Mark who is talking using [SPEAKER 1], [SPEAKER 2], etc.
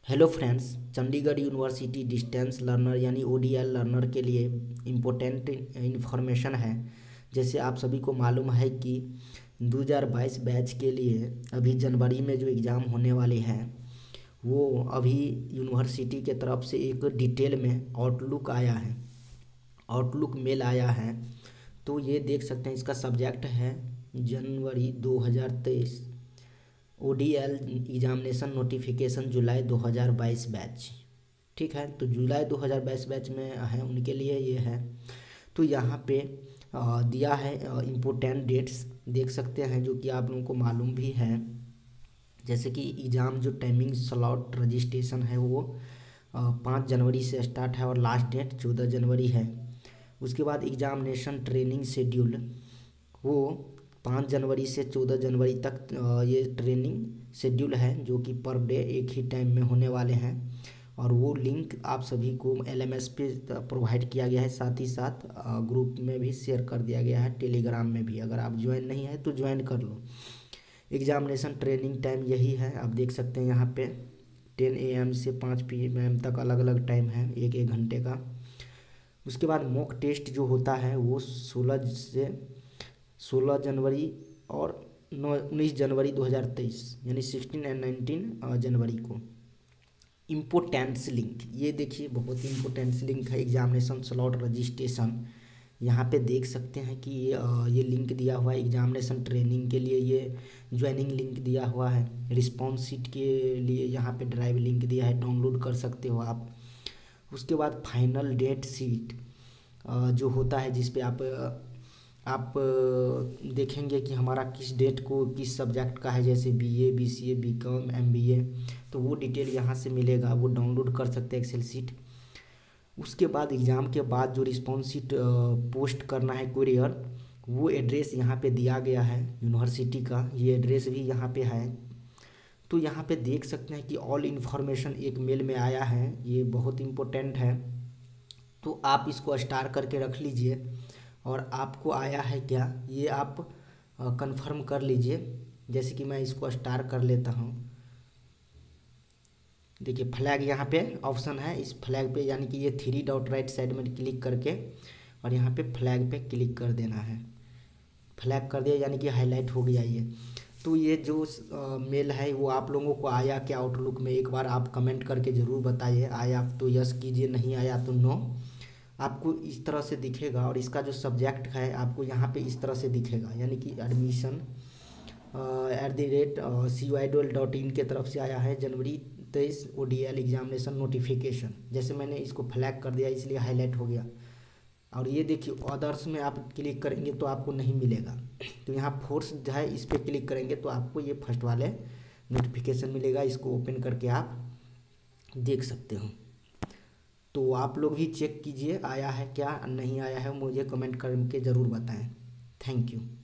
[SPEAKER 1] Hello friends, Chandigarh university distance learner यानी ODL learner के लिए इम्पोर्टेंट इन्फॉर्मेशन है। जैसे आप सभी को मालूम है कि 2022 बैच के लिए अभी जनवरी में जो एग्ज़ाम होने वाले हैं वो अभी यूनिवर्सिटी के तरफ से एक डिटेल में आउटलुक आया है, आउटलुक मेल आया है। तो ये देख सकते हैं, इसका सब्जेक्ट है जनवरी 2023 ओडीएल एग्जामिनेशन नोटिफिकेशन जुलाई 2022 बैच। ठीक है, तो जुलाई 2022 बैच में है उनके लिए ये है। तो यहाँ पे दिया है इम्पोर्टेंट डेट्स देख सकते हैं, जो कि आप लोगों को मालूम भी है। जैसे कि एग्ज़ाम जो टाइमिंग स्लॉट रजिस्ट्रेशन है वो 5 जनवरी से स्टार्ट है और लास्ट डेट 14 जनवरी है। उसके बाद एग्जामिनेशन ट्रेनिंग शेड्यूल वो 5 जनवरी से 14 जनवरी तक ये ट्रेनिंग शेड्यूल है, जो कि पर डे एक ही टाइम में होने वाले हैं। और वो लिंक आप सभी को एलएमएस पे प्रोवाइड किया गया है, साथ ही साथ ग्रुप में भी शेयर कर दिया गया है, टेलीग्राम में भी। अगर आप ज्वाइन नहीं है तो ज्वाइन कर लो। एग्जामिनेशन ट्रेनिंग टाइम यही है, आप देख सकते हैं यहाँ पे 10 AM से 5 PM तक अलग अलग टाइम है, एक एक घंटे का। उसके बाद मॉक टेस्ट जो होता है वो 16 जनवरी और 19 जनवरी 2023 यानी 16 एंड 19 जनवरी को। इम्पोर्टेंस लिंक, ये देखिए बहुत ही इम्पोर्टेंस लिंक है, एग्जामिनेशन स्लॉट रजिस्ट्रेशन। यहाँ पे देख सकते हैं कि ये लिंक दिया हुआ है एग्जामिनेशन ट्रेनिंग के लिए, ये ज्वाइनिंग लिंक दिया हुआ है। रिस्पॉन्स शीट के लिए यहाँ पे ड्राइव लिंक दिया है, डाउनलोड कर सकते हो आप। उसके बाद फाइनल डेट शीट जो होता है, जिस पे आप देखेंगे कि हमारा किस डेट को किस सब्जेक्ट का है, जैसे बीए, बीसीए, बीकॉम, एमबीए, तो वो डिटेल यहाँ से मिलेगा, वो डाउनलोड कर सकते हैं एक्सेल शीट। उसके बाद एग्ज़ाम के बाद जो रिस्पॉन्स शीट पोस्ट करना है कुरियर, वो एड्रेस यहाँ पे दिया गया है यूनिवर्सिटी का, ये एड्रेस भी यहाँ पे है। तो यहाँ पे देख सकते हैं कि ऑल इन्फॉर्मेशन एक मेल में आया है, ये बहुत इम्पोर्टेंट है। तो आप इसको स्टार करके रख लीजिए, और आपको आया है क्या ये आप कंफर्म कर लीजिए। जैसे कि मैं इसको स्टार कर लेता हूँ। देखिए फ्लैग यहाँ पे ऑप्शन है, इस फ्लैग पे यानी कि ये 3 डॉट राइट साइड में क्लिक करके और यहाँ पे फ्लैग पे क्लिक कर देना है। फ्लैग कर दिया यानी कि हाईलाइट हो गया ये। तो ये जो मेल है वो आप लोगों को आया क्या आउटलुक में, एक बार आप कमेंट करके ज़रूर बताइए। आया तो यस कीजिए, नहीं आया तो नो। आपको इस तरह से दिखेगा, और इसका जो सब्जेक्ट है आपको यहाँ पे इस तरह से दिखेगा, यानी कि एडमिशन @CUIDOL.in के तरफ से आया है जनवरी 23 ओडीएल एग्जामिनेशन नोटिफिकेशन। जैसे मैंने इसको फ्लैग कर दिया इसलिए हाईलाइट हो गया। और ये देखिए अदर्स में आप क्लिक करेंगे तो आपको नहीं मिलेगा, तो यहाँ फोर्स जो है इस पर क्लिक करेंगे तो आपको ये फर्स्ट वाले नोटिफिकेशन मिलेगा। इसको ओपन करके आप देख सकते हो। तो आप लोग भी चेक कीजिए आया है क्या नहीं आया है, मुझे कमेंट करके ज़रूर बताएं। Thank you.